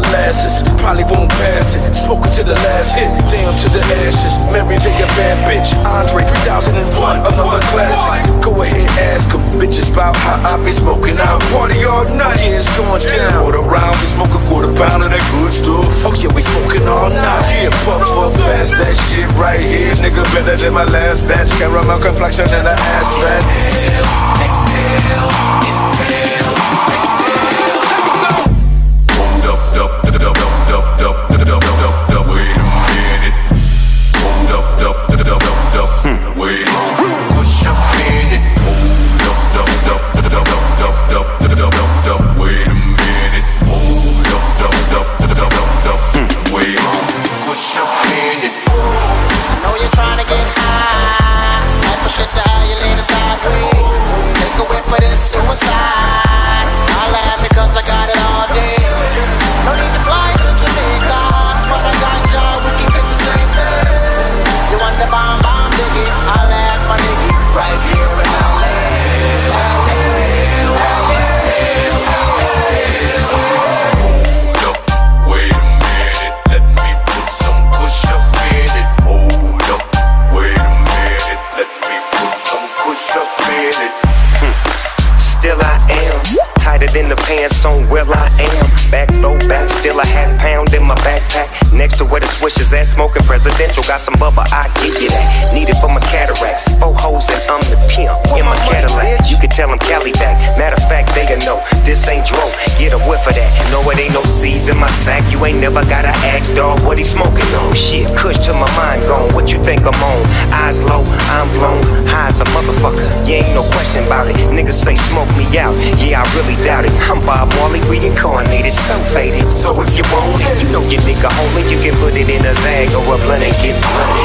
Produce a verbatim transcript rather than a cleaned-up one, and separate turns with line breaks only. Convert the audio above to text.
molasses. Probably won't pass it. Smoking to the last hit, damn to the ashes. Mary J, a bad bitch. Andre three thousand one, another classic. Go ahead, ask them bitches about how I be smoking out. Party all night, yeah, it's going down. Quarter round, we smoke a quarter pound of that good stuff. Oh yeah, we smoking all night. Yeah, puff up fast, that shit right here. Nigga better than my last batch. Caramel complexion and an ass fat. Exhale, exhale, inhale, exhale. Hold up, up, up, up, up, up, up, up, up, up, wait a minute. Hold up, up, up, up, up, up, wait. Push up in it. Hold up, up, up, up, up, up, up, up, up, up, wait a minute. Hold up, up, up, up, up, up, wait. Push up in it.
I know you're trying to get high. Type of shit to how you lean sideways. Take a whip for this suicide. I'll laugh because I got it all day. No need to fly to Jamaica. For the ganja, we can get the same thing. You want the bomb, bomb, diggy? I'll laugh my nigga right here in L A. L A, L A,
Hold up, wait a minute. Let me put some push up in it. Hold up, wait a minute. Let me put some push up in it.
Still I am tighter than the pants on where I am. Back throw back, still a half pound in my backpack. Next to where the swishers at, smoking presidential. Got some bubba, I give you that. Need it for my cataracts. Four hoes and I'm the pimp in my Cadillac. You can tell them Cali back. Matter of fact, they gon' know this ain't dro. Get a whiff of that. No, it ain't no seeds in my sack. You ain't never gotta ask, dog, what he smoking on. Shit, kush to my mind gone. What you think I'm on? Eyes low, I'm blown. High as a motherfucker. You ain't no question about it. Niggas say smoke me out. Yeah, I really doubt it. I'm Bob Marley reincarnated, so faded. So if you want it, you know your nigga homie, you can put it in a bag or a blunt and get blooded.